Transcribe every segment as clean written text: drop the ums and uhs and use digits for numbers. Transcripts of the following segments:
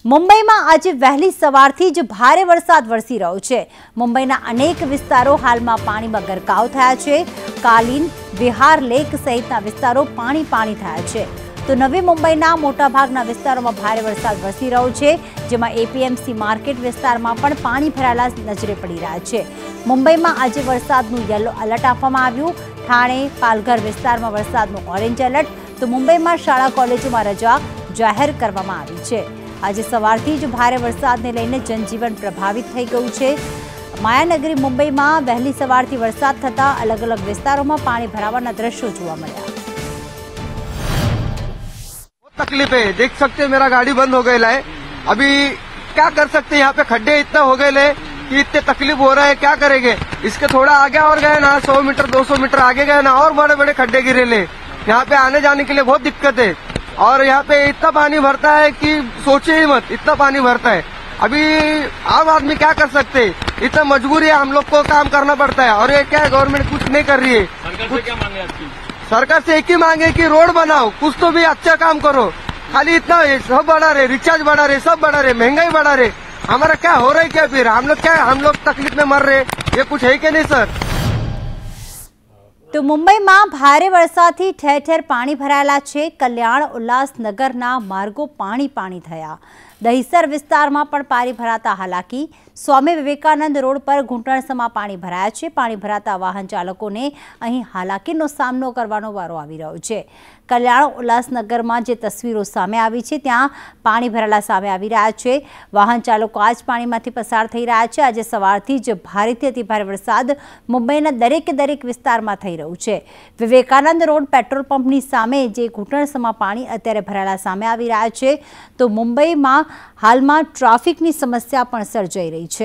મુંબઈમાં આજે વહેલી સવારથી જ ભારે વરસાદ વરસી રહ્યો છે। મુંબઈના અનેક વિસ્તારો હાલમાં પાણીમાં ગરકાવ થયા છે। કાલીન, વિહાર લેક સહિતના વિસ્તારો પાણી થયા છે। તો નવી મુંબઈના મોટાભાગના વિસ્તારોમાં ભારે વરસાદ વરસી રહ્યો છે, જેમાં એપીએમસી માર્કેટ વિસ્તારમાં પણ પાણી ભરાયેલા નજરે પડી રહ્યા છે। મુંબઈમાં આજે વરસાદનું યલો એલર્ટ આપવામાં આવ્યું। ઠાણે, પાલઘર વિસ્તારમાં વરસાદનું ઓરેન્જ એલર્ટ, તો મુંબઈમાં શાળા કોલેજોમાં રજા જાહેર કરવામાં આવી છે। આજે સવારથી જ ભારે વરસાદને લઈને જનજીવન પ્રભાવિત થઈ ગયું છે। માયાનગરી મુંબઈમાં વહેલી સવારથી વરસાદ થતા અલગ અલગ વિસ્તારોમાં પાણી भरावाના દ્રશ્યો જોવા મળ્યા। तकलीफ है, देख सकते हैं मेरा गाड़ी बंद हो गया है। अभी क्या कर सकते हैं, यहाँ पे खड्डे इतना हो गए कि इतने तकलीफ हो रहा है, क्या करेंगे। इसके थोड़ा आगे और गए ना, 100 मीटर 200 मीटर आगे गए ना, और बड़े बड़े खड्डे गिरे ले। यहाँ पे आने जाने के लिए बहुत दिक्कत है, और यहाँ पे इतना पानी भरता है कि सोचे ही मत, इतना पानी भरता है। अभी आम आदमी क्या कर सकते हैं, इतना मजबूरी है, हम लोग को काम करना पड़ता है। और ये क्या है, गवर्नमेंट कुछ नहीं कर रही है। सरकार से क्या मांगे आपकी? सरकार से एक ही मांगे कि रोड बनाओ, कुछ तो भी अच्छा काम करो। खाली इतना सब बढ़ा रहे, रिचार्ज बढ़ा रहे, सब बढ़ा रहे, महंगाई बढ़ा रहे। हमारा क्या हो रहा है, क्या फिर हम लोग तकलीफ में मर रहे, ये कुछ है कि नहीं सर। तो मुंबईમાં ભારે વરસાદથી ઠેર ઠેર પાણી ભરાયેલા છે। કલ્યાણ ઉલ્લાસનગરના માર્ગો પાણી થયા। દહીસર વિસ્તારમાં પણ પાણી ભરાતા હાલાકી। સ્વામી વિવેકાનંદ રોડ પર ઘૂંટણસમાં પાણી ભરાયા છે। પાણી ભરાતા વાહન ચાલકોને અહીં હાલાકીનો સામનો કરવાનો વારો આવી રહ્યો છે। કલ્યાણ ઉલ્લાસનગરમાં જે તસવીરો સામે આવી છે, ત્યાં પાણી ભરેલા સામે આવી રહ્યા છે। વાહન ચાલકો આ જ પાણીમાંથી પસાર થઈ રહ્યા છે। આજે સવારથી જ ભારેથી અતિભારે વરસાદ મુંબઈના દરેક વિસ્તારમાં થઈ રહ્યું છે। વિવેકાનંદ રોડ પેટ્રોલ પંપની સામે જે ઘૂંટણસમાં પાણી અત્યારે ભરાયેલા સામે આવી રહ્યા છે, તો મુંબઈમાં હાલમાં ટ્રાફિકની સમસ્યા પણ સર્જાઈ રહી છે।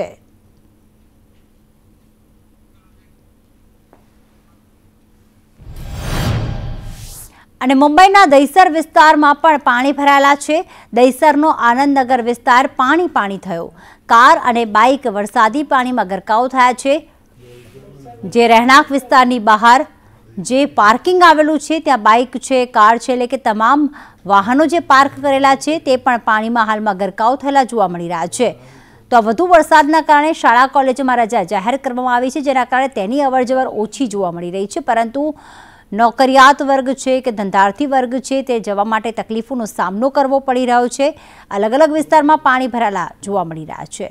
અને મુંબઈના દહીસર વિસ્તારમાં પણ પાણી ભરાયેલા છે। દહીસરનો આનંદનગર વિસ્તાર પાણી થયો। કાર અને બાઇક વરસાદી પાણીમાં ગરકાવ થયા છે। જે રહેણાંક વિસ્તારની બહાર જે પાર્કિંગ આવેલું છે, ત્યાં બાઇક છે, કાર છે, એટલે કે તમામ વાહનો જે પાર્ક કરેલા છે તે પણ પાણીમાં હાલમાં ગરકાવ થયેલા જોવા મળી રહ્યા છે। તો વધુ વરસાદના કારણે શાળા કોલેજોમાં રજા જાહેર કરવામાં આવી છે, જેના કારણે તેની અવરજવર ઓછી જોવા મળી રહી છે। પરંતુ નોકરિયાત વર્ગ છે કે ધંધાર્થી વર્ગ છે, તે જવા માટે તકલીફોનો સામનો કરવો પડી રહ્યો છે। અલગ અલગ વિસ્તારમાં પાણી ભરાયેલા જોવા મળી રહ્યા છે।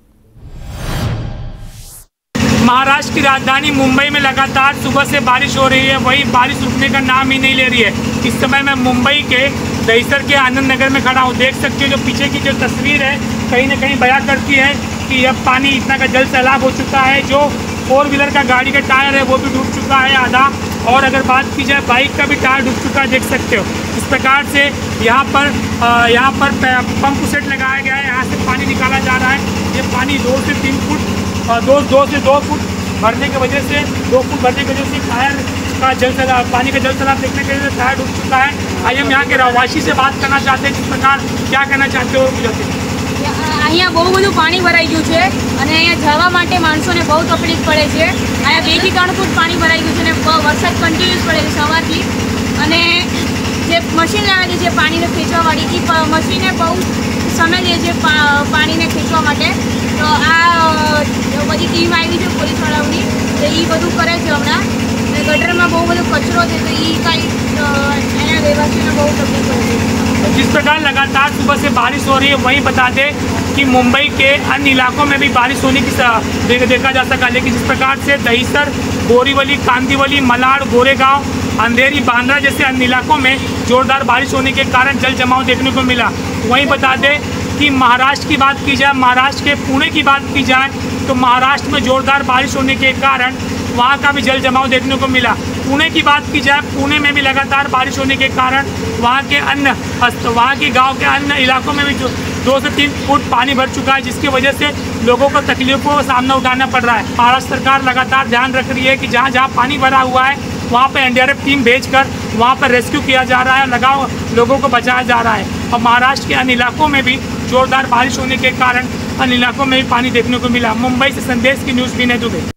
महाराष्ट्र की राजधानी मुंबई में लगातार सुबह से बारिश हो रही है, वही बारिश रुकने का नाम ही नहीं ले रही है। इस समय मैं मुंबई के दहीसर के आनंद नगर में खड़ा हूँ। देख सकते हो जो पीछे की जो तस्वीर है, कहीं न कहीं बयां करती है कि अब पानी इतना का जल सैलाब हो चुका है। जो 4 व्हीलर का गाड़ी का टायर है वो भी डूब चुका है आधा, और अगर बात की जाए बाइक का भी टायर डूब चुका है, देख सकते हो। इस प्रकार से यहाँ पर पंप सेट लगाया गया है, यहाँ से पानी निकाला जा रहा है। ये पानी 2 से 3 फुट 2 से 2 फुट भरने की वजह से 2 फुट भरने की वजह से टायर का जल सैलाब, पानी का जल सैलाब देखने के लिए टायर डूब चुका है। आइए हम यहाँ के रहवासी से बात करना चाहते हैं, किस प्रकार क्या कहना चाहते हो। અહીંયા બહુ બધું પાણી ભરાઈ ગયું છે અને અહીંયા જવા માટે માણસોને બહુ તકલીફ પડે છે। અહીંયા 2 થી 3 ફૂટ પાણી ભરાઈ ગયું છે અને વરસાદ કન્ટિન્યુઅસ પડે છે સવારથી। અને જે મશીન લાવેલી છે પાણીને ખેંચવાવાળી, એ મશીને બહુ સમય લે છે પાણીને ખેંચવા માટે। તો આ બધી ટીમ આવી છે પોલીસવાળાઓની, તો એ બધું કરે છે હમણાં। અને ગટરમાં બહુ બધો કચરો છે, તો એ કાંઈ એના રહેવાસીઓને બહુ તકલીફ પડે છે। जिस प्रकार लगातार सुबह से बारिश हो रही है, वहीं बता दें कि मुंबई के अन्य इलाकों में भी बारिश होने की देखा जा सका। लेकिन जिस प्रकार से दहीसर, बोरीवली, कांदीवली, मलाड, गोरेगांव, अंधेरी, बांद्रा जैसे अन्य इलाकों में जोरदार बारिश होने के कारण जल जमाव देखने को मिला। वहीं बता दें कि महाराष्ट्र की बात की जाए, महाराष्ट्र के पुणे की बात की जाए, तो महाराष्ट्र में जोरदार बारिश होने के कारण वहाँ का भी जल जमाव देखने को मिला। पुणे की बात की जाए, पुणे में भी लगातार बारिश होने के कारण वहाँ के गांव के अन्य इलाकों में भी 2 से 3 फुट पानी भर चुका है, जिसकी वजह से लोगों को तकलीफों का सामना उठाना पड़ रहा है। महाराष्ट्र सरकार लगातार ध्यान रख रही है कि जहाँ पानी भरा हुआ है वहाँ पर एनडीआरएफ टीम भेजकर वहाँ पर रेस्क्यू किया जा रहा है, लोगों को बचाया जा रहा है। और महाराष्ट्र के अन्य इलाकों में भी जोरदार बारिश होने के कारण अन्य इलाकों में भी पानी देखने को मिला। मुंबई से संदेश की न्यूज़ विनय दुबे।